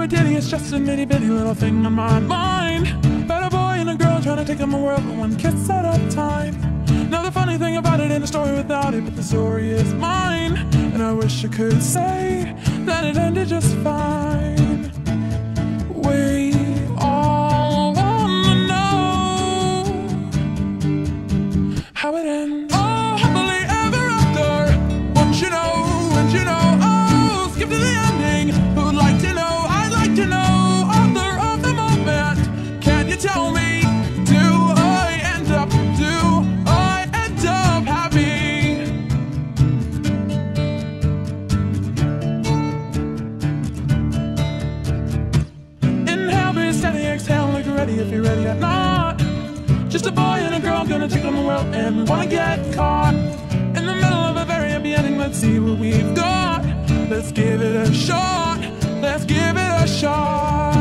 a ditty, it's just a nitty bitty little thing on my mind. About a boy and a girl trying to take on my world, but one kiss at a time. Now the funny thing about it ain't a story without it, but the story is mine. And I wish I could say that it ended just fine. We all wanna know how it ends. Oh, happily ever after. Won't you know, won't you know? Oh, skip to the ending. Who'd like to know? I'd like to know. Author of the moment, can you tell me? Do I end up happy? Inhale, breathe, steady, exhale, look ready if you're ready or not. Just a boy and a girl gonna take on the world and wanna get caught in the middle of a very happy ending. Let's see what we've got. Let's give it a shot. Let's give it a shot.